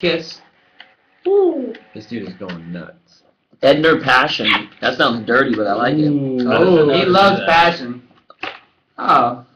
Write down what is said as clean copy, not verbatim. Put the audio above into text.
Kiss. Ooh. This dude is going nuts. Edner Passion. That sounds dirty, but I like it. Oh, he loves passion. Oh.